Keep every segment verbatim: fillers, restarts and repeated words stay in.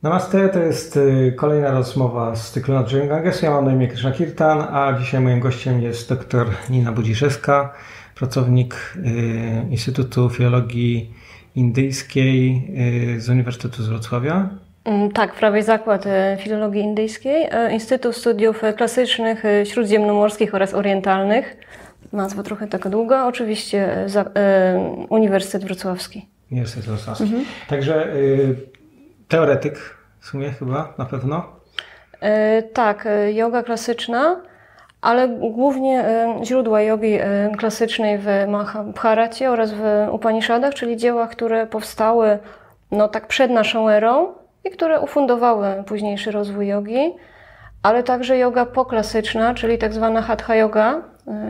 Namaste, to jest kolejna rozmowa z cyklu Nadrzewiem Gangesu. Ja mam na imię Krishna Kirtan, a dzisiaj moim gościem jest dr Nina Budziszewska, pracownik Instytutu Filologii Indyjskiej z Uniwersytetu z Wrocławia. Tak, prawie zakład Filologii Indyjskiej, Instytut Studiów Klasycznych, Śródziemnomorskich oraz Orientalnych. Nazwa trochę taka długa, oczywiście za, e, Uniwersytet Wrocławski. Uniwersytet Wrocławski. Mhm. Także y, teoretyk w sumie chyba, na pewno? E, tak, joga klasyczna, ale głównie e, źródła jogi e, klasycznej w Mahabharacie oraz w Upanishadach, czyli dziełach, które powstały no, tak przed naszą erą i które ufundowały późniejszy rozwój jogi, ale także joga poklasyczna, czyli tak zwana Hatha Yoga,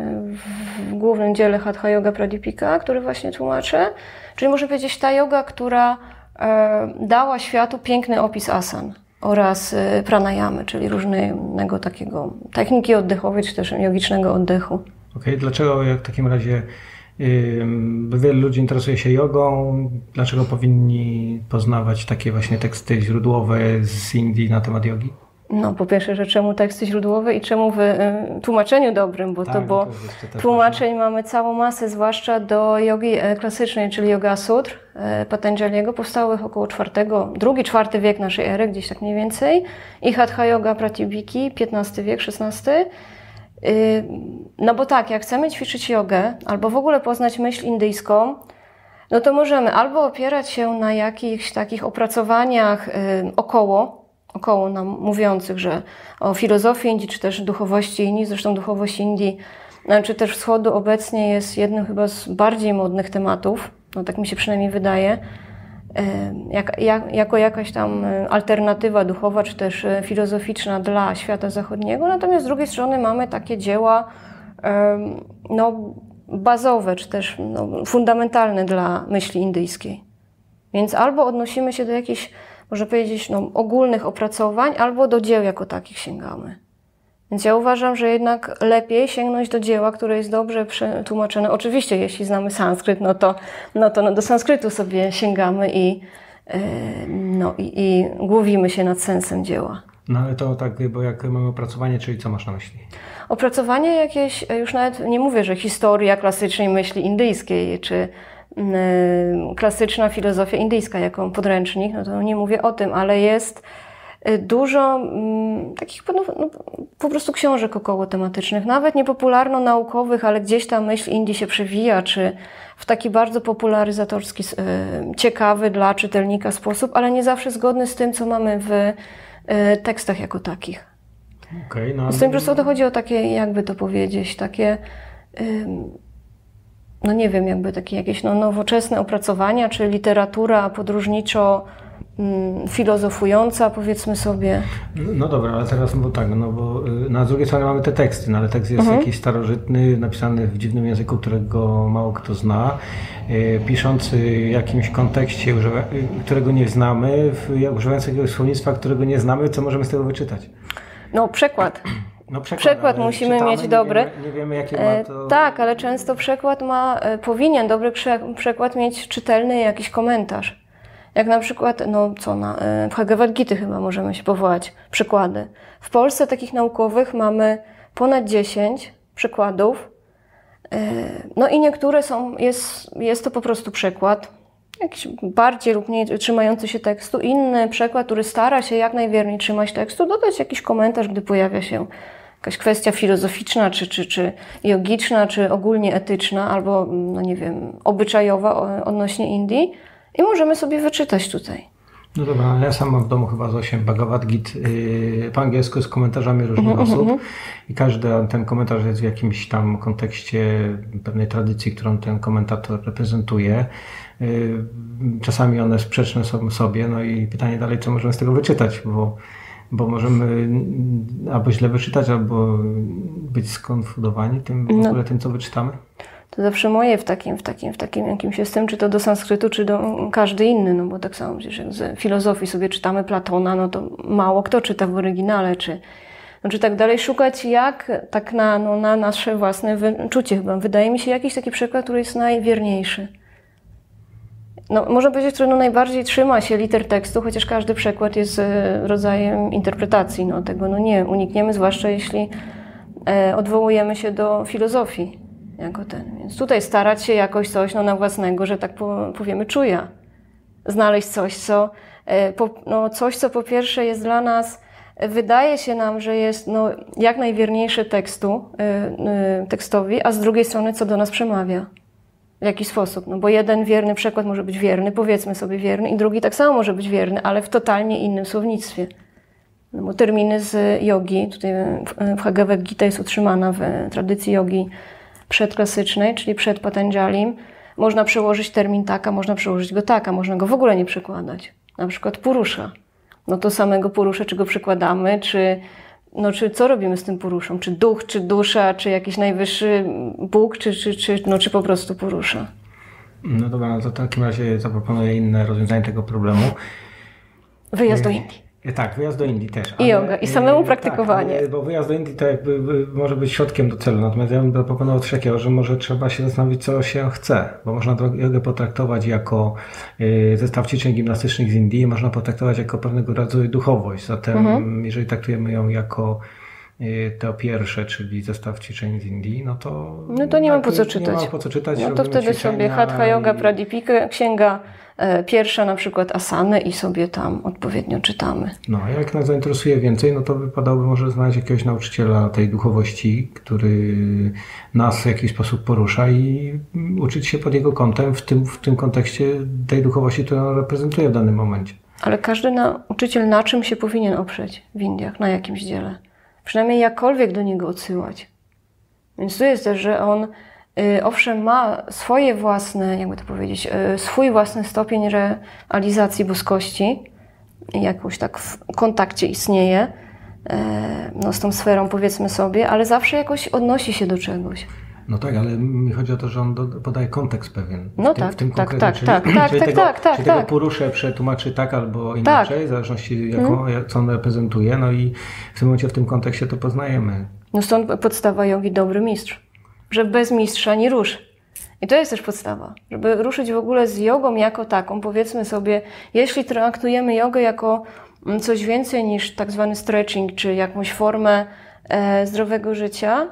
w głównym dziele Hatha Yoga Pradipika, który właśnie tłumaczę. Czyli można powiedzieć ta joga, która dała światu piękny opis asan oraz pranayamy, czyli różnego takiego techniki oddechowej, czy też jogicznego oddechu. Okej, okay, dlaczego w takim razie yy, wielu ludzi interesuje się jogą? Dlaczego powinni poznawać takie właśnie teksty źródłowe z Indii na temat jogi? No, po pierwsze, że czemu teksty źródłowe i czemu w y, tłumaczeniu dobrym, bo tak, to bo to tłumaczeń mamy całą masę, zwłaszcza do jogi klasycznej, czyli Yoga Sutr y, Patanjaliego, powstałych około czwartego, drugi, czwarty wiek naszej ery, gdzieś tak mniej więcej, i Hatha Yoga Pradipiki, piętnasty wiek, szesnasty. Y, no bo tak, jak chcemy ćwiczyć jogę, albo w ogóle poznać myśl indyjską, no to możemy albo opierać się na jakichś takich opracowaniach y, około, około nam mówiących, że o filozofii Indii, czy też duchowości Indii, zresztą duchowość Indii, czy też wschodu obecnie jest jednym chyba z bardziej modnych tematów, no tak mi się przynajmniej wydaje, jak, jak, jako jakaś tam alternatywa duchowa, czy też filozoficzna dla świata zachodniego. Natomiast z drugiej strony mamy takie dzieła no, bazowe, czy też no, fundamentalne dla myśli indyjskiej. Więc albo odnosimy się do jakichś, można powiedzieć, no, ogólnych opracowań, albo do dzieł jako takich sięgamy. Więc ja uważam, że jednak lepiej sięgnąć do dzieła, które jest dobrze przetłumaczone. Oczywiście, jeśli znamy sanskryt, no to, no to no do sanskrytu sobie sięgamy i, yy, no, i, i głowimy się nad sensem dzieła. No ale to tak, bo jak mamy opracowanie, czyli co masz na myśli? Opracowanie jakieś, już nawet nie mówię, że historia klasycznej myśli indyjskiej, czy klasyczna filozofia indyjska jako podręcznik, no to nie mówię o tym, ale jest dużo mm, takich no, no, po prostu książek około tematycznych, nawet niepopularno-naukowych, ale gdzieś ta myśl Indii się przewija, czy w taki bardzo popularyzatorski, y, ciekawy dla czytelnika sposób, ale nie zawsze zgodny z tym, co mamy w y, tekstach jako takich. Okay, no, z tym po prostu to chodzi o takie, jakby to powiedzieć, takie y, no nie wiem, jakby takie jakieś no, nowoczesne opracowania, czy literatura podróżniczo mm, filozofująca, powiedzmy sobie. No, no dobra, ale teraz, bo tak, no bo na drugiej stronie mamy te teksty, no ale tekst jest mhm. jakiś starożytny, napisany w dziwnym języku, którego mało kto zna, yy, piszący w jakimś kontekście, używa, którego nie znamy, w, używając jakiegoś słownictwa, którego nie znamy, co możemy z tego wyczytać? No przykład. No przykład, przykład musimy czytamy, mieć dobry. Nie wiemy, nie wiemy jakie ma to... Tak, ale często przykład ma, powinien dobry przykład mieć czytelny jakiś komentarz. Jak na przykład, no co, na Bhagavad Gita chyba możemy się powołać, przykłady. W Polsce takich naukowych mamy ponad dziesięć przykładów. No i niektóre są, jest, jest to po prostu przykład, jakiś bardziej lub mniej trzymający się tekstu. Inny przykład, który stara się jak najwierniej trzymać tekstu, dodać jakiś komentarz, gdy pojawia się jakaś kwestia filozoficzna, czy, czy, czy jogiczna, czy ogólnie etyczna, albo, no nie wiem, obyczajowa odnośnie Indii. I możemy sobie wyczytać tutaj. No dobra, ja sam mam w domu chyba z osiem Bhagavad Gita yy, po angielsku z komentarzami różnych mm-hmm. osób i każdy ten komentarz jest w jakimś tam kontekście pewnej tradycji, którą ten komentator reprezentuje. Yy, czasami one sprzeczne są sobie, no i pytanie dalej, co możemy z tego wyczytać, bo Bo możemy albo źle wyczytać, albo być skonfundowani tym, w ogóle no. tym, co wyczytamy. To zawsze moje w takim, w takim, w takim jakimś jestem, czy to do sanskrytu, czy do każdy inny, no bo tak samo przecież jak z filozofii sobie czytamy Platona, no to mało kto czyta w oryginale, czy, no, czy tak dalej. Szukać jak, tak na, no, na nasze własne wyczucie chyba. Wydaje mi się jakiś taki przykład, który jest najwierniejszy. no, można powiedzieć, że no najbardziej trzyma się liter tekstu, chociaż każdy przekład jest rodzajem interpretacji. No, tego no nie unikniemy, zwłaszcza jeśli e, odwołujemy się do filozofii jako ten. Więc tutaj starać się jakoś coś no, na własnego, że tak powiemy, czuja. Znaleźć coś, co, e, po, no, coś, co po pierwsze jest dla nas, wydaje się nam, że jest no, jak najwierniejsze tekstu, e, e, tekstowi, a z drugiej strony, co do nas przemawia. W jaki sposób? No bo jeden wierny przekład może być wierny, powiedzmy sobie wierny, i drugi tak samo może być wierny, ale w totalnie innym słownictwie. No bo terminy z jogi, tutaj w Bhagavad Gita jest utrzymana w tradycji jogi przedklasycznej, czyli przed Patanjalim, można przełożyć termin taka, można przełożyć go taka, można go w ogóle nie przekładać. Na przykład purusza. No to samego purusza, czy go przekładamy, czy, no, czy co robimy z tym puruszą? Czy duch, czy dusza, czy jakiś najwyższy Bóg, czy, czy, czy, no, czy po prostu purusza? No dobra, no to w takim razie zaproponuję inne rozwiązanie tego problemu. Wyjazd do Indii. Tak, wyjazd do Indii też. I yoga, i samemu praktykowanie. Tak, bo wyjazd do Indii to jakby może być środkiem do celu, natomiast ja bym proponował coś takiego, że może trzeba się zastanowić, co się chce, bo można jogę potraktować jako zestaw ćwiczeń gimnastycznych z Indii, można potraktować jako pewnego rodzaju duchowość, zatem mhm. jeżeli traktujemy ją jako to pierwsze, czyli zestaw ćwiczeń z Indii, no to... No to nie ma po co czytać. Nie ma po co czytać. No to wtedy sobie Hatha Yoga Pradipika, księga e, pierwsza na przykład asany i sobie tam odpowiednio czytamy. No a jak nas zainteresuje więcej, no to wypadałoby może znaleźć jakiegoś nauczyciela tej duchowości, który nas w jakiś sposób porusza i uczyć się pod jego kątem w tym, w tym kontekście tej duchowości, którą on reprezentuje w danym momencie. Ale każdy nauczyciel na czym się powinien oprzeć w Indiach, na jakimś dziele? Przynajmniej jakkolwiek do niego odsyłać. Więc tu jest też, że on y, owszem ma swoje własne, jakby to powiedzieć, y, swój własny stopień realizacji boskości, jakoś tak w kontakcie istnieje y, no, z tą sferą, powiedzmy sobie, ale zawsze jakoś odnosi się do czegoś. No tak, ale mi chodzi o to, że on do, podaje kontekst pewien. W no tym, tak, w tym tak, tak, czyli, tak, czyli tak, tego, tak, tak, tak, czyli tego tak. poruszę przetłumaczy tak albo inaczej, tak. w zależności jaką, hmm. co on reprezentuje, no i w tym momencie w tym kontekście to poznajemy. No stąd podstawa jogi dobry mistrz, że bez mistrza nie rusz. I to jest też podstawa, żeby ruszyć w ogóle z jogą jako taką, powiedzmy sobie, jeśli traktujemy jogę jako coś więcej niż tak zwany stretching, czy jakąś formę e, zdrowego życia,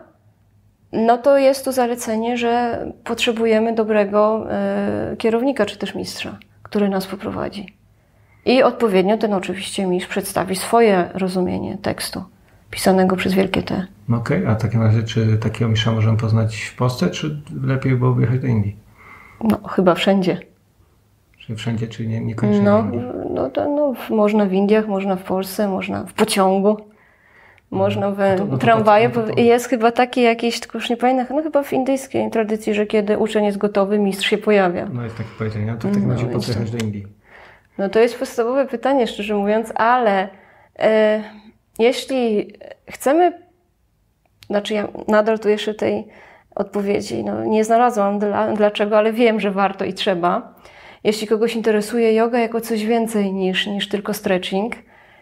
no to jest tu zalecenie, że potrzebujemy dobrego e, kierownika, czy też mistrza, który nas poprowadzi. I odpowiednio ten oczywiście mistrz przedstawi swoje rozumienie tekstu, pisanego przez wielkie T. Okej, okay, a w takim razie czy takiego mistrza możemy poznać w Polsce, czy lepiej byłoby jechać do Indii? No, chyba wszędzie. Czyli wszędzie, czyli nie, niekoniecznie no, w Indii? No, to, no, można w Indiach, można w Polsce, można w pociągu. Można w no to, no to, tramwaje. No to, to... Jest chyba takie jakieś, tylko już nie pamiętam, no chyba w indyjskiej tradycji, że kiedy uczeń jest gotowy, mistrz się pojawia. No jest takie powiedzenie, no to w takim razie no, po co jechać do Indii? No to jest podstawowe pytanie, szczerze mówiąc, ale e, jeśli chcemy, znaczy ja nadal tu jeszcze tej odpowiedzi no, nie znalazłam dla, dlaczego, ale wiem, że warto i trzeba. Jeśli kogoś interesuje yoga jako coś więcej niż, niż tylko stretching,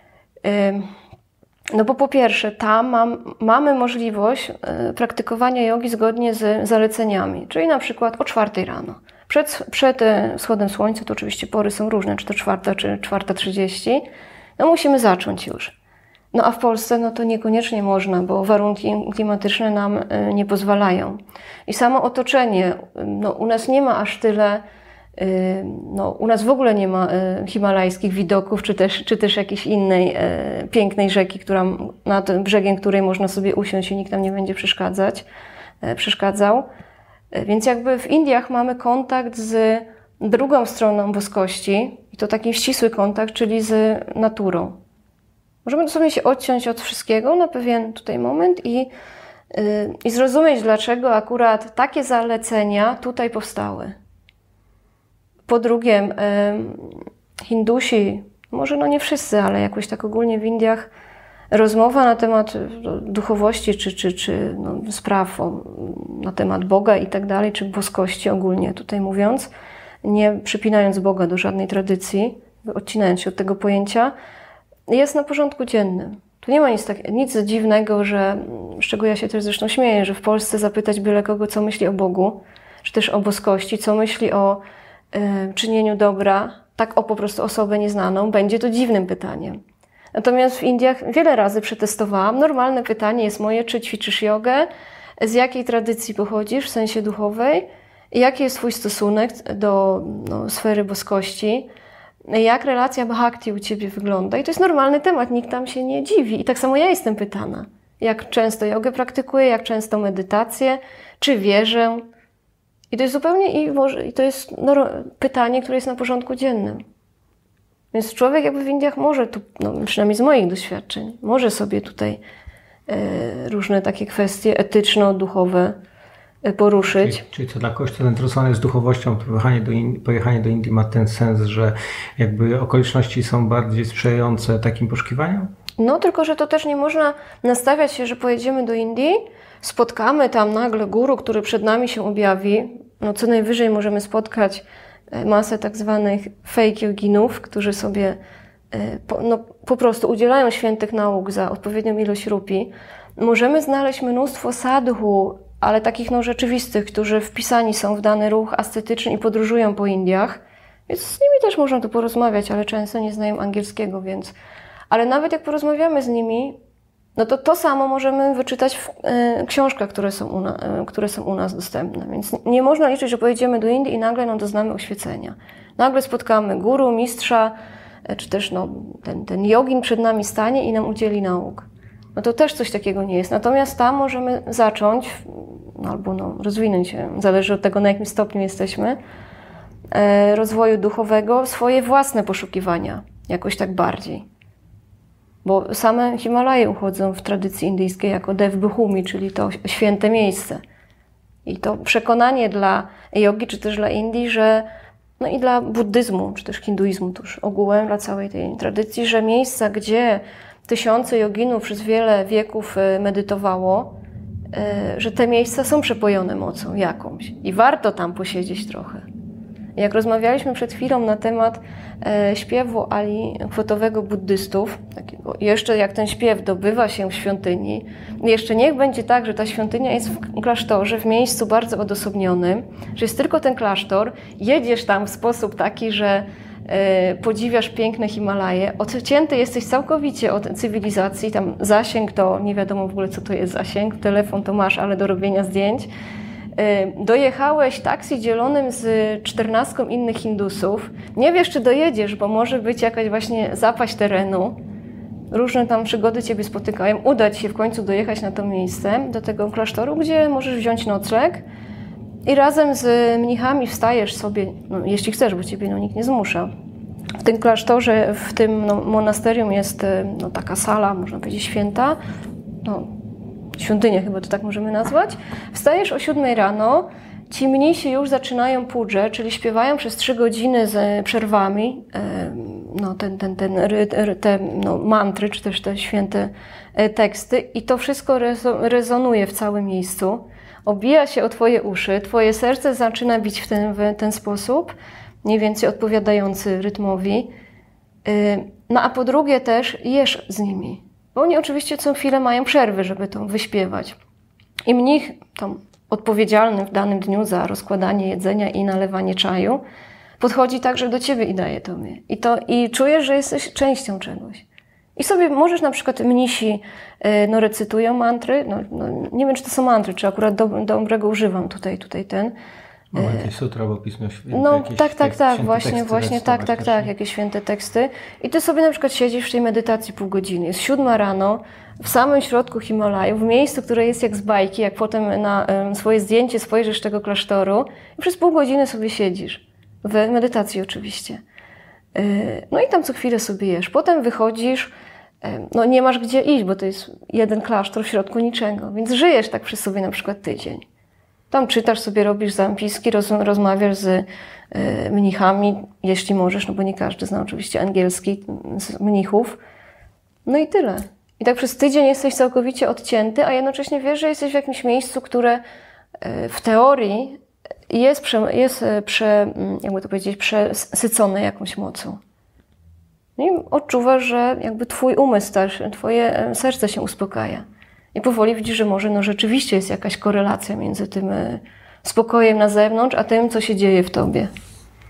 e, no bo po pierwsze, tam mam, mamy możliwość y, praktykowania jogi zgodnie z zaleceniami, czyli na przykład o czwartej rano. Przed, przed y, wschodem słońca, to oczywiście pory są różne, czy to czwarta, czy czwarta trzydzieści, no musimy zacząć już. No a w Polsce no to niekoniecznie można, bo warunki klimatyczne nam y, nie pozwalają. I samo otoczenie, no u nas nie ma aż tyle, no, u nas w ogóle nie ma himalajskich widoków, czy też, czy też jakiejś innej e, pięknej rzeki, która, nad brzegiem której można sobie usiąść i nikt nam nie będzie przeszkadzać, e, przeszkadzał. E, więc jakby w Indiach mamy kontakt z drugą stroną boskości i to taki ścisły kontakt, czyli z naturą. Możemy sobie się odciąć od wszystkiego na pewien tutaj moment i, y, i zrozumieć, dlaczego akurat takie zalecenia tutaj powstały. Po drugie, Hindusi, może no nie wszyscy, ale jakoś tak ogólnie w Indiach rozmowa na temat duchowości czy, czy, czy no, spraw o, na temat Boga i tak dalej, czy boskości ogólnie tutaj mówiąc, nie przypinając Boga do żadnej tradycji, odcinając się od tego pojęcia, jest na porządku dziennym. Tu nie ma nic, tak, nic dziwnego, że, z czego ja się też zresztą śmieję, że w Polsce zapytać byle kogo, co myśli o Bogu, czy też o boskości, co myśli o czynieniu dobra, tak o po prostu osobę nieznaną, będzie to dziwnym pytaniem. Natomiast w Indiach wiele razy przetestowałam. Normalne pytanie jest moje, czy ćwiczysz jogę, z jakiej tradycji pochodzisz w sensie duchowej, jaki jest twój stosunek do no, sfery boskości, jak relacja bhakti u ciebie wygląda. I to jest normalny temat, nikt tam się nie dziwi. I tak samo ja jestem pytana, jak często jogę praktykuję, jak często medytację, czy wierzę. I to jest zupełnie, i, może, i to jest no, pytanie, które jest na porządku dziennym. Więc człowiek jakby w Indiach może, tu, no, przynajmniej z moich doświadczeń, może sobie tutaj e, różne takie kwestie etyczno-duchowe e, poruszyć. Czyli, czyli co dla kogoś, kto zainteresowany jest duchowością, to pojechanie do, Indii, pojechanie do Indii ma ten sens, że jakby okoliczności są bardziej sprzyjające takim poszukiwaniom? No, tylko że to też nie można nastawiać się, że pojedziemy do Indii, spotkamy tam nagle guru, który przed nami się objawi. No, co najwyżej możemy spotkać masę tak zwanych fake yoginów, którzy sobie po, no, po prostu udzielają świętych nauk za odpowiednią ilość rupii. Możemy znaleźć mnóstwo sadhu, ale takich no, rzeczywistych, którzy wpisani są w dany ruch ascetyczny i podróżują po Indiach. Więc z nimi też można tu porozmawiać, ale często nie znają angielskiego, więc... Ale nawet jak porozmawiamy z nimi, no to to samo możemy wyczytać w y, książkach, które są, u na, y, które są u nas dostępne. Więc nie można liczyć, że pojedziemy do Indii i nagle no, doznamy oświecenia. Nagle spotkamy guru, mistrza, y, czy też no, ten, ten jogin przed nami stanie i nam udzieli nauk. No to też coś takiego nie jest. Natomiast tam możemy zacząć, no, albo no, rozwinąć się, zależy od tego, na jakim stopniu jesteśmy, y, rozwoju duchowego, swoje własne poszukiwania, jakoś tak bardziej. Bo same Himalaje uchodzą w tradycji indyjskiej jako Devbhumi, czyli to święte miejsce. I to przekonanie dla jogi, czy też dla Indii, że, no i dla buddyzmu, czy też hinduizmu tuż ogółem, dla całej tej tradycji, że miejsca, gdzie tysiące joginów przez wiele wieków medytowało, że te miejsca są przepojone mocą jakąś i warto tam posiedzieć trochę. Jak rozmawialiśmy przed chwilą na temat e, śpiewu alikwotowego buddystów, takiego, jeszcze jak ten śpiew dobywa się w świątyni, jeszcze niech będzie tak, że ta świątynia jest w klasztorze, w miejscu bardzo odosobnionym, że jest tylko ten klasztor, jedziesz tam w sposób taki, że e, podziwiasz piękne Himalaje, odcięty jesteś całkowicie od cywilizacji, tam zasięg to nie wiadomo w ogóle co to jest zasięg, telefon to masz, ale do robienia zdjęć. Dojechałeś taksi dzielonym z czternastką innych Hindusów. Nie wiesz, czy dojedziesz, bo może być jakaś właśnie zapaść terenu. Różne tam przygody ciebie spotykają. Uda ci się w końcu dojechać na to miejsce, do tego klasztoru, gdzie możesz wziąć nocleg i razem z mnichami wstajesz sobie, no, jeśli chcesz, bo ciebie no, nikt nie zmusza. W tym klasztorze, w tym no, monasterium jest no, taka sala, można powiedzieć, święta. No, świątynię chyba to tak możemy nazwać. Wstajesz o siódmej rano, ci mnisi już zaczynają pudżę, czyli śpiewają przez trzy godziny z przerwami no, ten, ten, ten, te no, mantry, czy też te święte teksty i to wszystko rezonuje w całym miejscu. Obija się o twoje uszy, twoje serce zaczyna bić w ten, w ten sposób, mniej więcej odpowiadający rytmowi. No a po drugie też jesz z nimi. Bo oni oczywiście co chwilę mają przerwy, żeby to wyśpiewać. I mnich, tam odpowiedzialny w danym dniu za rozkładanie jedzenia i nalewanie czaju, podchodzi także do ciebie i daje tobie. I, to, i czujesz, że jesteś częścią czegoś. I sobie możesz na przykład mnisi no, recytują mantry. No, no, nie wiem, czy to są mantry, czy akurat do, dobrego używam tutaj, tutaj ten. No, jakieś sutra, bo pismo święte. No tak, tak, tak, właśnie, właśnie, tak, tak, tak, jakieś święte teksty. I ty sobie na przykład siedzisz w tej medytacji pół godziny. Jest siódma rano, w samym środku Himalajów, w miejscu, które jest jak z bajki, jak potem na um, swoje zdjęcie spojrzysz tego klasztoru i przez pół godziny sobie siedzisz. W medytacji oczywiście. Yy, no i tam co chwilę sobie jesz. Potem wychodzisz, yy, no nie masz gdzie iść, bo to jest jeden klasztor w środku niczego, więc żyjesz tak przy sobie na przykład tydzień. Tam czytasz sobie, robisz zapiski, roz, rozmawiasz z y, mnichami, jeśli możesz, no bo nie każdy zna oczywiście angielski z mnichów. No i tyle. I tak przez tydzień jesteś całkowicie odcięty, a jednocześnie wiesz, że jesteś w jakimś miejscu, które y, w teorii jest, prze, jest prze, jakby to powiedzieć, przesycone jakąś mocą. I odczuwasz, że jakby twój umysł też, twoje serce się uspokaja. I powoli widzisz, że może no rzeczywiście jest jakaś korelacja między tym spokojem na zewnątrz, a tym, co się dzieje w tobie.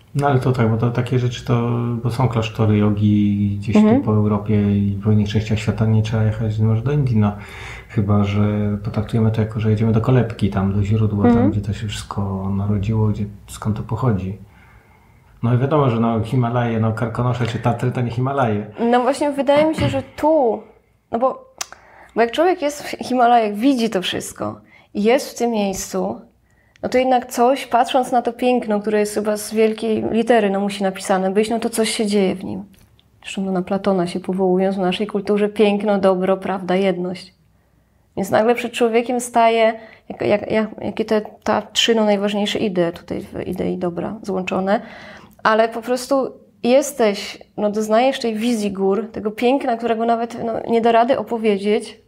No ale to tak, bo to takie rzeczy to, bo są klasztory jogi gdzieś mhm. tu po Europie i w innych częściach świata, nie trzeba jechać może do Indii, no chyba, że potraktujemy to jako, że jedziemy do kolebki, tam do źródła, mhm. tam gdzie to się wszystko narodziło, gdzie, skąd to pochodzi. No i wiadomo, że no Himalaje, no Karkonosze czy Tatry to nie Himalaje. No właśnie wydaje mi się, że tu, no bo, bo jak człowiek jest w Himalajach, widzi to wszystko i jest w tym miejscu, no to jednak coś, patrząc na to piękno, które jest chyba z wielkiej litery, no musi napisane być, no to coś się dzieje w nim. Zresztą no, na Platona się powołując w naszej kulturze piękno, dobro, prawda, jedność. Więc nagle przed człowiekiem staje, jak, jak, jak, jakie te ta trzy no, najważniejsze idee tutaj w idei dobra złączone, ale po prostu jesteś, no doznajesz tej wizji gór, tego piękna, którego nawet no, nie da rady opowiedzieć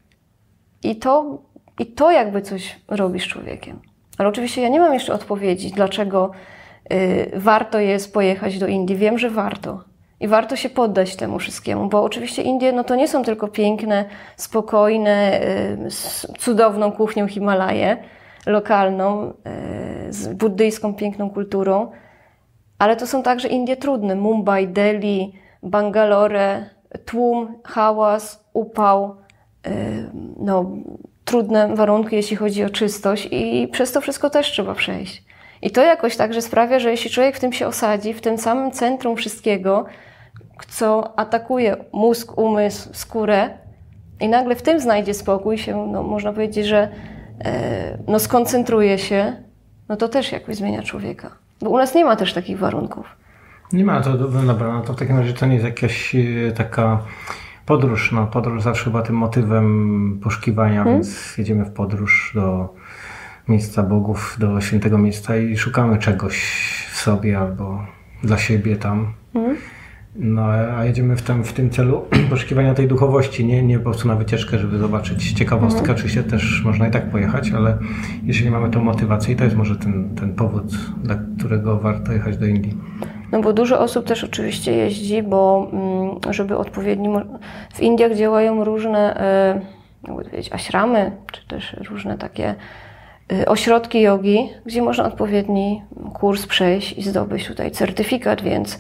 i to, i to jakby coś robi z człowiekiem. Ale oczywiście ja nie mam jeszcze odpowiedzi, dlaczego y, warto jest pojechać do Indii. Wiem, że warto. I warto się poddać temu wszystkiemu, bo oczywiście Indie no to nie są tylko piękne, spokojne, y, z cudowną kuchnią Himalaje, lokalną, y, z buddyjską piękną kulturą, ale to są także Indie trudne. Mumbai, Delhi, Bangalore, tłum, hałas, upał, y, no, trudne warunki, jeśli chodzi o czystość i przez to wszystko też trzeba przejść. I to jakoś także sprawia, że jeśli człowiek w tym się osadzi, w tym samym centrum wszystkiego, co atakuje mózg, umysł, skórę i nagle w tym znajdzie spokój, się, no, można powiedzieć, że e, no, skoncentruje się, no to też jakoś zmienia człowieka. Bo u nas nie ma też takich warunków. Nie ma, to dobra, no to w takim razie to nie jest jakaś taka podróż, no podróż zawsze była tym motywem poszukiwania, hmm? więc jedziemy w podróż do miejsca bogów, do świętego miejsca i szukamy czegoś w sobie albo dla siebie tam. Hmm? No a jedziemy w tym, w tym celu poszukiwania tej duchowości, nie, nie po prostu na wycieczkę, żeby zobaczyć ciekawostkę. Hmm. Oczywiście też można i tak pojechać, ale jeżeli mamy tą motywację, to jest może ten, ten powód, dla którego warto jechać do Indii. No bo dużo osób też oczywiście jeździ, bo żeby odpowiedni... W Indiach działają różne, jakby powiedzieć, ashramy, czy też różne takie ośrodki jogi, gdzie można odpowiedni kurs przejść i zdobyć tutaj certyfikat, więc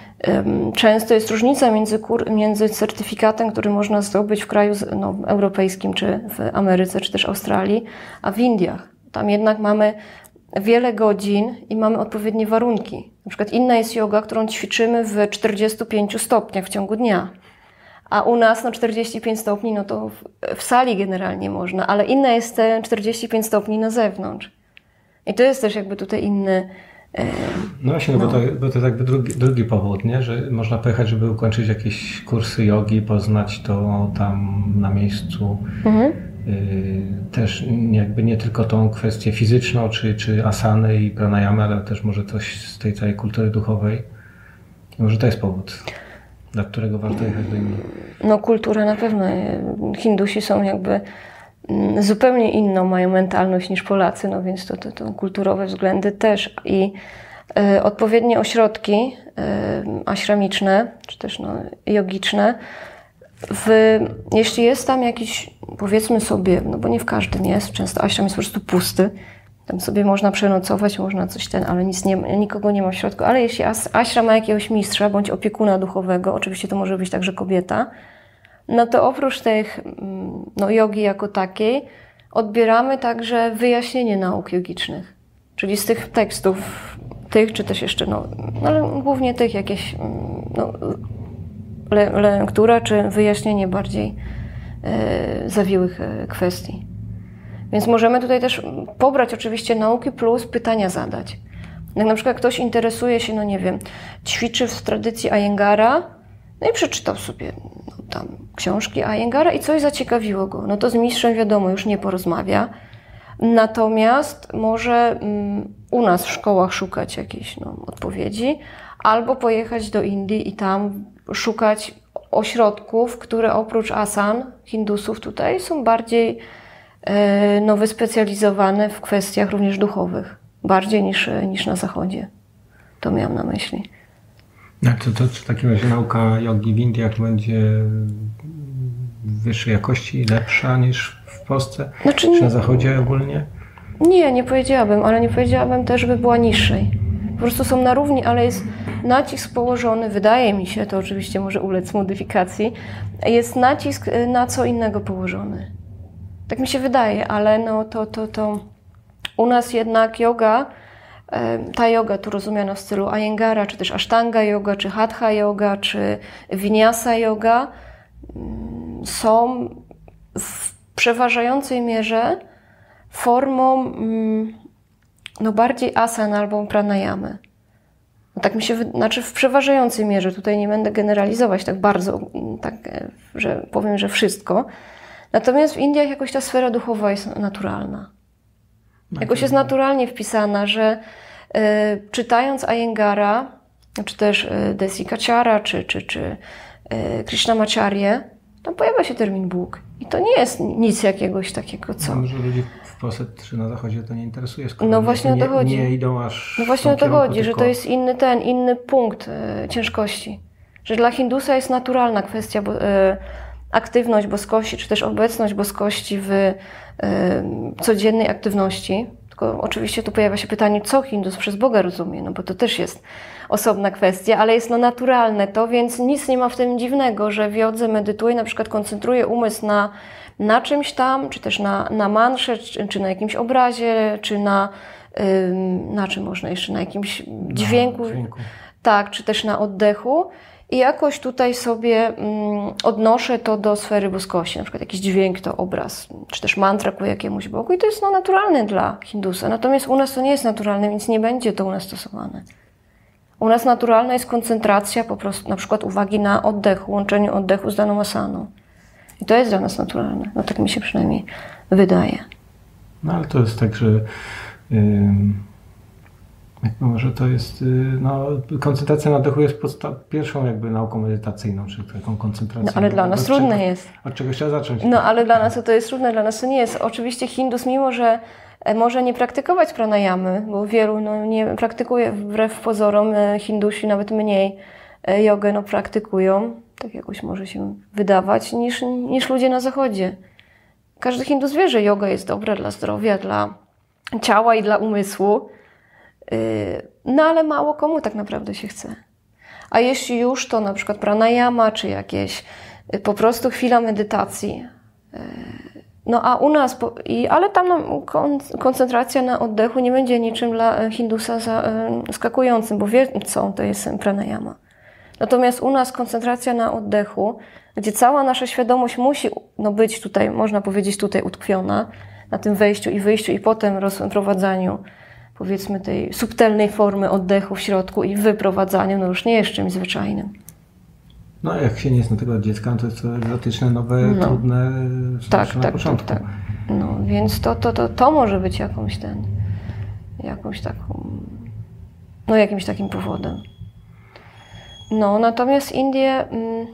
często jest różnica między, kur, między certyfikatem, który można zdobyć w kraju no, europejskim, czy w Ameryce, czy też Australii, a w Indiach. Tam jednak mamy wiele godzin i mamy odpowiednie warunki. Na przykład inna jest joga, którą ćwiczymy w czterdziestu pięciu stopniach w ciągu dnia. A u nas no czterdzieści pięć stopni, no to w, w sali generalnie można, ale inna jest te czterdzieści pięć stopni na zewnątrz. I to jest też jakby tutaj inny... E, no właśnie, no. Bo, to, bo to jakby drugi, drugi powód, nie? Że można pojechać, żeby ukończyć jakieś kursy jogi, poznać to tam na miejscu. Mhm. Też jakby nie tylko tą kwestię fizyczną, czy, czy asany i pranayamy, ale też może coś z tej całej kultury duchowej. Może to jest powód, dla którego warto jechać do Indii. No kultura na pewno. Hindusi są jakby zupełnie inną, mają mentalność niż Polacy, no więc to, to, to kulturowe względy też. I y, odpowiednie ośrodki y, ashramiczne, czy też no, jogiczne, W, jeśli jest tam jakiś, powiedzmy sobie, no bo nie w każdym jest, często ashram jest po prostu pusty, tam sobie można przenocować, można coś ten, ale nic nie, nikogo nie ma w środku, ale jeśli ashram ma jakiegoś mistrza bądź opiekuna duchowego, oczywiście to może być także kobieta, no to oprócz tych no, jogi jako takiej odbieramy także wyjaśnienie nauk jogicznych, czyli z tych tekstów, tych czy też jeszcze, no, ale głównie tych jakieś, no, Le, lektura czy wyjaśnienie bardziej e, zawiłych e, kwestii. Więc możemy tutaj też pobrać oczywiście nauki plus pytania zadać. Jak na przykład ktoś interesuje się, no nie wiem, ćwiczy w tradycji Iyengara, no i przeczytał sobie no, tam książki Iyengara i coś zaciekawiło go. No to z mistrzem wiadomo, już nie porozmawia. Natomiast może mm, u nas w szkołach szukać jakiejś no, odpowiedzi, albo pojechać do Indii i tam szukać ośrodków, które oprócz asan Hindusów tutaj są bardziej e, no, wyspecjalizowane w kwestiach również duchowych. Bardziej niż, niż na zachodzie. To miałam na myśli. Jak to, to w takim razie nauka jogi w Indiach będzie wyższej jakości, lepsza niż w Polsce? Znaczy, czy na zachodzie ogólnie? Nie, nie powiedziałabym, ale nie powiedziałabym też, żeby była niższej. prostu są na równi, ale jest nacisk położony, wydaje mi się, to oczywiście może ulec modyfikacji, jest nacisk na co innego położony. Tak mi się wydaje, ale no to, to, to u nas jednak yoga, ta yoga tu rozumiana w stylu Iyengara, czy też Ashtanga yoga, czy Hatha yoga, czy Vinyasa yoga są w przeważającej mierze formą no, bardziej asana albo pranayamy. No, tak mi się, znaczy w przeważającej mierze, tutaj nie będę generalizować tak bardzo, tak, że powiem, że wszystko. Natomiast w Indiach jakoś ta sfera duchowa jest naturalna. Jakoś jest naturalnie wpisana, że y, czytając Iyengara, czy też y, Desikachara, czy, czy, czy y, Krishnamacharya, tam pojawia się termin Bóg. I to nie jest nic jakiegoś takiego, co... No, może ludzi w Polsce czy na Zachodzie to nie interesuje, skoro no właśnie nie, o to chodzi. nie idą aż No właśnie o to chodzi, tylko... że to jest inny ten, inny punkt y, ciężkości. Że dla Hindusa jest naturalna kwestia bo, y, aktywność boskości, czy też obecność boskości w y, codziennej aktywności. Tylko oczywiście tu pojawia się pytanie, co Hindus przez Boga rozumie, no bo to też jest osobna kwestia, ale jest no naturalne to, więc nic nie ma w tym dziwnego, że w jodze medytuje, na przykład koncentruje umysł na, na czymś tam, czy też na, na mantrze, czy, czy na jakimś obrazie, czy na, ym, na czym można jeszcze, na jakimś dźwięku, na dźwięku. Tak, czy też na oddechu. I jakoś tutaj sobie mm, odnoszę to do sfery boskości, na przykład jakiś dźwięk to obraz, czy też mantra ku jakiemuś Bogu i to jest no, naturalne dla Hindusa. Natomiast u nas to nie jest naturalne, więc nie będzie to u nas stosowane. U nas naturalna jest koncentracja po prostu, na przykład uwagi na oddechu, łączeniu oddechu z daną asaną. I to jest dla nas naturalne, no tak mi się przynajmniej wydaje. No ale to jest tak, że yy... może to jest, no, koncentracja na oddechu jest podsta- pierwszą jakby nauką medytacyjną, czy taką koncentracją. No ale dla nas trudne czego, jest. Od czegoś trzeba zacząć. No ale dla nas to jest trudne, dla nas to nie jest. Oczywiście Hindus, mimo że może nie praktykować pranayamy, bo wielu no, nie praktykuje, wbrew pozorom Hindusi nawet mniej jogę no, praktykują, tak jakoś może się wydawać, niż, niż ludzie na zachodzie. Każdy Hindus wie, że joga jest dobra dla zdrowia, dla ciała i dla umysłu. No ale mało komu tak naprawdę się chce. A jeśli już, to na przykład pranayama, czy jakieś po prostu chwila medytacji. No a u nas, i, ale tam no, koncentracja na oddechu nie będzie niczym dla Hindusa zaskakującym, bo wie, co to jest pranayama. Natomiast u nas koncentracja na oddechu, gdzie cała nasza świadomość musi no, być tutaj, można powiedzieć tutaj utkwiona, na tym wejściu i wyjściu i potem rozprowadzaniu powiedzmy tej subtelnej formy oddechu w środku i wyprowadzaniu, no już nie jest czymś zwyczajnym. No jak się nie zna tego dziecka, to jest to egzotyczne, nowe, no. trudne tak, na tak, początku. Tak, tak. No więc to, to, to, to może być jakąś ten, jakąś taką, no jakimś takim powodem. No natomiast Indie,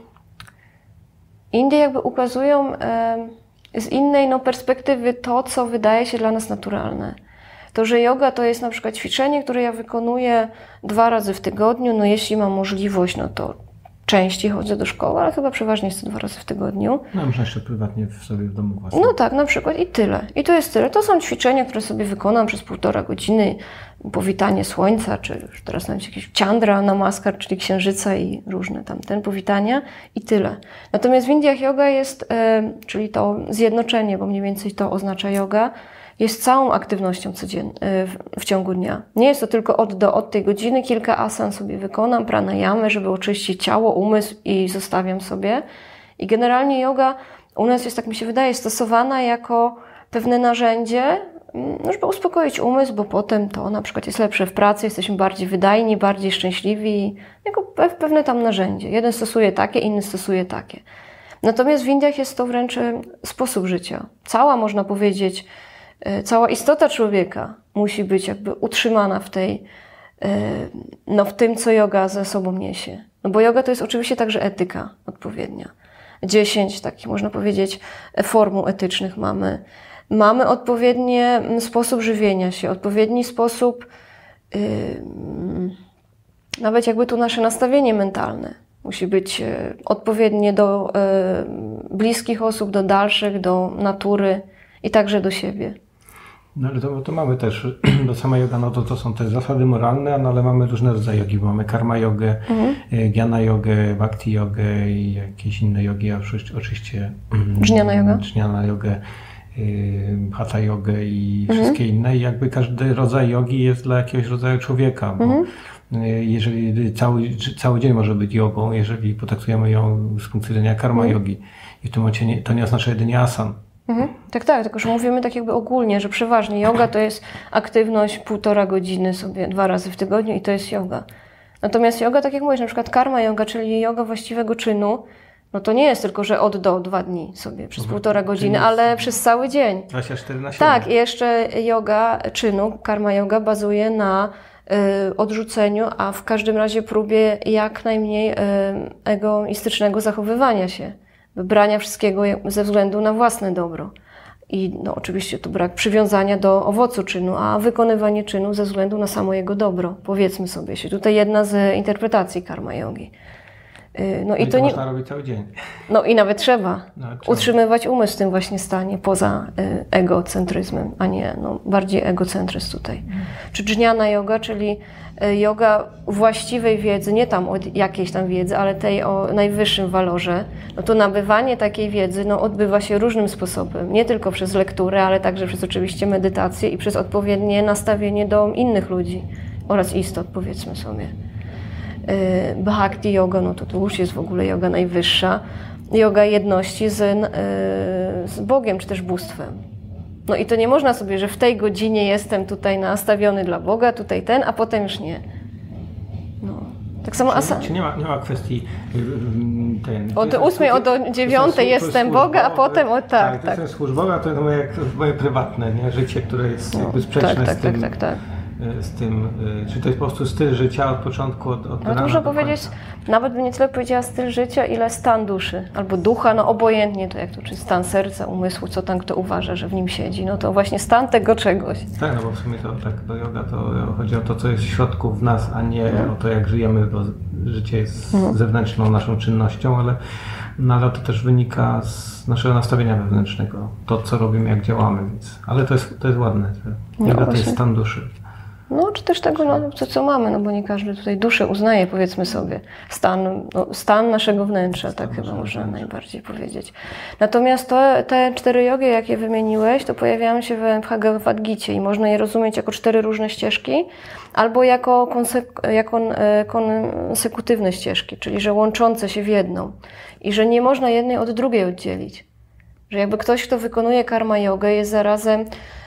Indie jakby ukazują z innej no, perspektywy to, co wydaje się dla nas naturalne. To, że yoga to jest na przykład ćwiczenie, które ja wykonuję dwa razy w tygodniu, no jeśli mam możliwość, no to częściej chodzę do szkoły, ale chyba przeważnie jest to dwa razy w tygodniu. No można jeszcze prywatnie w sobie w domu własnym. No tak, na przykład i tyle. I to jest tyle. To są ćwiczenia, które sobie wykonam przez półtora godziny. Powitanie słońca, czy już teraz nawet jakieś Chandra Namaskar, czyli księżyca i różne tamten powitania i tyle. Natomiast w Indiach yoga jest, yy, czyli to zjednoczenie, bo mniej więcej to oznacza yoga, jest całą aktywnością codziennie, w, w ciągu dnia. Nie jest to tylko od do od tej godziny, kilka asan sobie wykonam, pranayamy, żeby oczyścić ciało, umysł i zostawiam sobie. I generalnie yoga u nas jest, tak mi się wydaje, stosowana jako pewne narzędzie, żeby uspokoić umysł, bo potem to na przykład jest lepsze w pracy, jesteśmy bardziej wydajni, bardziej szczęśliwi, jako pewne tam narzędzie. Jeden stosuje takie, inny stosuje takie. Natomiast w Indiach jest to wręcz sposób życia. Cała, można powiedzieć, cała istota człowieka musi być jakby utrzymana w tej, no w tym, co yoga ze sobą niesie. No bo yoga to jest oczywiście także etyka odpowiednia. Dziesięć takich, można powiedzieć, formuł etycznych mamy. Mamy odpowiedni sposób żywienia się, odpowiedni sposób, yy, nawet jakby tu nasze nastawienie mentalne musi być odpowiednie do yy, bliskich osób, do dalszych, do natury i także do siebie. No ale to, to mamy też, do sama yoga, no to, to są te zasady moralne, no ale mamy różne rodzaje jogi. Mamy karma jogę, mhm. Jnana jogę, bhakti jogę i jakieś inne jogi, a oczywiście Jnana yoga, Jnana jogę, hatha jogę i mhm. wszystkie inne. I jakby każdy rodzaj jogi jest dla jakiegoś rodzaju człowieka, bo mhm. jeżeli cały, cały dzień może być jogą, jeżeli potraktujemy ją z punktu widzenia karma mhm. jogi i w tym momencie nie, to nie oznacza jedynie asan. Mhm. Tak, tak, tylko że mówimy tak jakby ogólnie, że przeważnie yoga to jest aktywność półtora godziny sobie dwa razy w tygodniu i to jest yoga. Natomiast yoga, tak jak mówisz, na przykład karma yoga, czyli yoga właściwego czynu, no to nie jest tylko, że od do dwa dni sobie przez mhm. półtora godziny, ale przez cały dzień. dwadzieścia cztery na siedem. Tak, i jeszcze yoga czynu, karma yoga bazuje na y, odrzuceniu, a w każdym razie próbie jak najmniej y, egoistycznego zachowywania się. Wybrania wszystkiego ze względu na własne dobro. I no, oczywiście tu brak przywiązania do owocu czynu, a wykonywanie czynu ze względu na samo jego dobro. Powiedzmy sobie się. Tutaj jedna z interpretacji karma jogi. No, no i to, to nie można robić cały dzień. No i nawet trzeba. No, utrzymywać umysł w tym właśnie stanie poza y, egocentryzmem, a nie no, bardziej egocentryzm tutaj. Hmm. Czy dżniana yoga, czyli y, yoga właściwej wiedzy, nie tam od jakiejś tam wiedzy, ale tej o najwyższym walorze, no to nabywanie takiej wiedzy no, odbywa się różnym sposobem. Nie tylko przez lekturę, ale także przez oczywiście medytację i przez odpowiednie nastawienie do innych ludzi oraz istot, powiedzmy sobie. Bhakti yoga, no to tu już jest w ogóle yoga najwyższa. Yoga jedności z, z Bogiem, czy też bóstwem. No i to nie można sobie, że w tej godzinie jestem tutaj nastawiony dla Boga, tutaj ten, a potem już nie. No. Tak samo asana. Czy nie ma, nie ma kwestii ten... Od ósmej do dziewiątej jestem Boga, a potem o tak. Tak, tak. To jest służba Boga, to jest moje, moje prywatne nie? Życie, które jest no, jakby sprzeczne tak, z tym. Tak, tak, tak. Z tym, czy to jest po prostu styl życia od początku, od, od no, można powiedzieć, nawet bym nie tyle powiedziała styl życia, ile stan duszy, albo ducha, no obojętnie to jak to, czy stan serca, umysłu, co tam kto uważa, że w nim siedzi, no to właśnie stan tego czegoś. Tak, no bo w sumie to tak, to yoga to chodzi o to, co jest w środku w nas, a nie no. o to, jak żyjemy, bo życie jest no. zewnętrzną naszą czynnością, ale, no, ale to też wynika z naszego nastawienia wewnętrznego, to co robimy, jak działamy, więc, ale to jest, to jest ładne, że yoga no, to jest stan duszy. No, czy też tego, no, co, co mamy, no bo nie każdy tutaj duszę uznaje, powiedzmy sobie, stan, no, stan naszego wnętrza, stan tak chyba można wnętrza. najbardziej powiedzieć. Natomiast to, te cztery jogi, jakie wymieniłeś, to pojawiają się w Bhagavad Gicie i można je rozumieć jako cztery różne ścieżki, albo jako, konsek- jako konsekutywne ścieżki, czyli że łączące się w jedną i że nie można jednej od drugiej oddzielić. Że jakby ktoś, kto wykonuje karma jogę, jest zarazem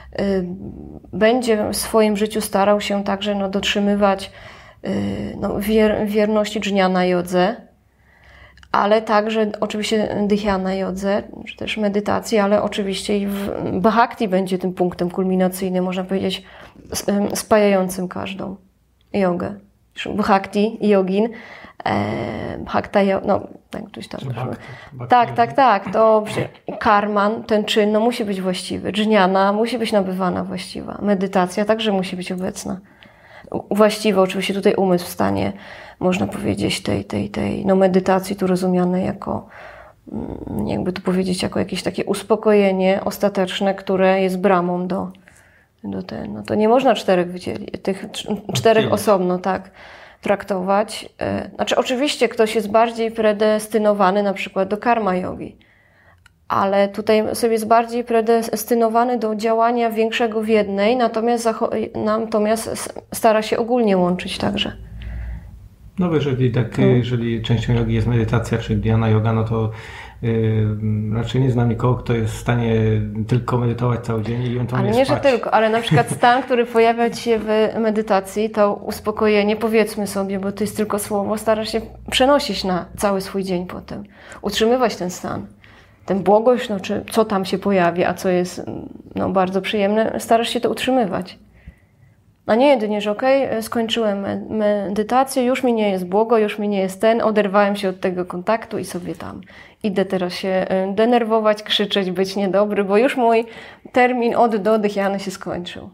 będzie w swoim życiu starał się także no, dotrzymywać no, wier, wierności dżniana jodze, ale także oczywiście dhyana jodze, czy też medytacji, ale oczywiście i w bhakti będzie tym punktem kulminacyjnym, można powiedzieć, spajającym każdą jogę. Bhakti, jogin, bhakta, no tak, ktoś tam bhakti, bhakti. Tak, tak, tak, to karman, ten czyn, no musi być właściwy, dżniana musi być nabywana właściwa, medytacja także musi być obecna. Właściwa, oczywiście tutaj umysł w stanie, można powiedzieć, tej, tej, tej no medytacji tu rozumiane jako, jakby tu powiedzieć, jako jakieś takie uspokojenie ostateczne, które jest bramą do, do ten, no to nie można czterech wydzielić, tych czterech osobno, tak, traktować. Znaczy oczywiście ktoś jest bardziej predestynowany na przykład do karma jogi, ale tutaj sobie jest bardziej predestynowany do działania większego w jednej, natomiast, natomiast stara się ogólnie łączyć także. No jeżeli tak, hmm. jeżeli częścią jogi jest medytacja, czy dhyana yoga, no to yy, raczej nie znam nikogo, kto jest w stanie tylko medytować cały dzień i ewentualnie Ale nie, spać. że tylko, ale na przykład stan, który pojawia ci się w medytacji, to uspokojenie, powiedzmy sobie, bo to jest tylko słowo, starasz się przenosić na cały swój dzień potem. Utrzymywać ten stan. Ten błogość, no, czy co tam się pojawi, a co jest no, bardzo przyjemne, starasz się to utrzymywać. A nie jedynie, że okej, okay, skończyłem medytację, już mi nie jest błogo, już mi nie jest ten, oderwałem się od tego kontaktu i sobie tam idę teraz się denerwować, krzyczeć, być niedobry, bo już mój termin od do dhyany się skończył.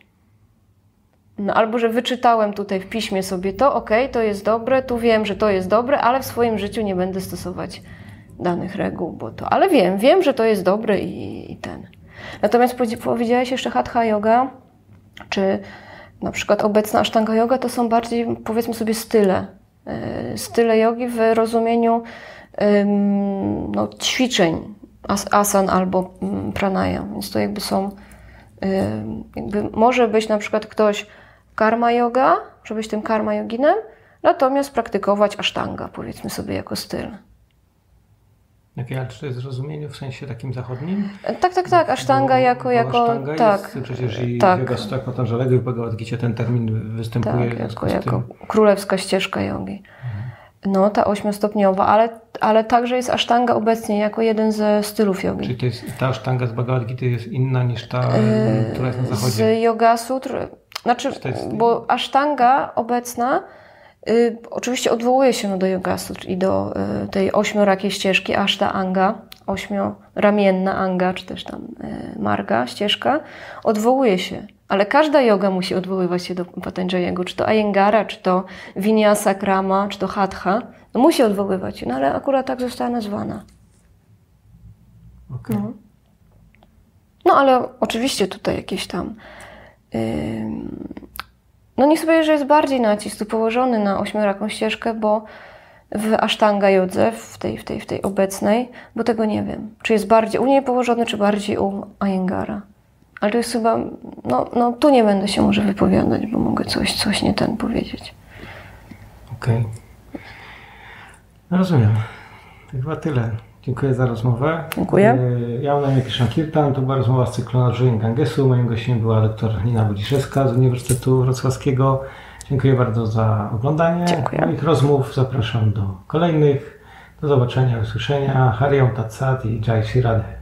No, albo, że wyczytałem tutaj w piśmie sobie to, okej, okay, to jest dobre, tu wiem, że to jest dobre, ale w swoim życiu nie będę stosować danych reguł, bo to, ale wiem, wiem, że to jest dobre i, i ten. Natomiast powiedziałaś jeszcze hatha yoga, czy na przykład obecna Ashtanga yoga to są bardziej, powiedzmy sobie, style. Style jogi w rozumieniu no, ćwiczeń, asan albo pranayam. Więc to jakby są, jakby może być na przykład ktoś karma yoga, żeby być tym karma yoginem, natomiast praktykować Ashtanga, powiedzmy sobie, jako styl. Okay, ale czy to jest w rozumieniu w sensie takim zachodnim? Tak, tak, tak. Ashtanga bo, jako... Bo jako Ashtanga tak, jest przecież i tak. w Yoga Sutrach Patanżalego i w Bhagavad Gita ten termin występuje. Tak, jako, jako królewska ścieżka jogi. Mhm. No, ta ośmiostopniowa, ale, ale także jest Ashtanga obecnie jako jeden ze stylów jogi. Czyli to jest, ta Ashtanga z Bhagavad Gita jest inna niż ta, yy, która jest na zachodzie? Z Yoga Sutr, znaczy, bo Ashtanga obecna y, oczywiście odwołuje się no, do Yoga Sutr i do y, tej ośmiorakiej ścieżki, Ashta Anga, ośmioramienna Anga, czy też tam y, Marga, ścieżka, odwołuje się. Ale każda yoga musi odwoływać się do Patanjaliego, czy to Ayengara, czy to Vinyasa Krama, czy to Hatha. No musi odwoływać się, no ale akurat tak została nazwana. Okay. No. no ale oczywiście tutaj jakieś tam... Yy, no niech sobie, że jest bardziej nacisk tu położony na ośmioraką ścieżkę, bo w Ashtanga jodze, w tej, w, tej, w tej obecnej, bo tego nie wiem. Czy jest bardziej u niej położony, czy bardziej u Ayengara. Ale to jest chyba, no, no tu nie będę się może wypowiadać, bo mogę coś, coś nie ten powiedzieć. Okej. Okay. No rozumiem. To chyba tyle. Dziękuję za rozmowę. Dziękuję. Ja mam na imię Krishna Kirtan. To była rozmowa z cyklu Nadżywień Gangesu. Moim gościem była doktor Nina Budziszewska z Uniwersytetu Wrocławskiego. Dziękuję bardzo za oglądanie Dziękuję. moich rozmów. Zapraszam do kolejnych. Do zobaczenia, usłyszenia. Hariom Tat Sat i Jai Shri Radhe.